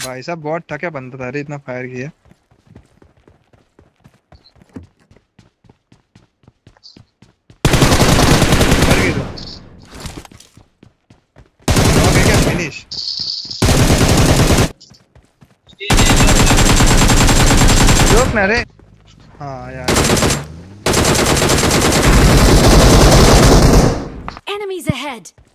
भाई साहब बहुत था क्या बंदा था रे इतना फायर किया। मर गई तो नॉक है क्या फिनिश। जोक ना रे। हाँ यार Enemies ahead!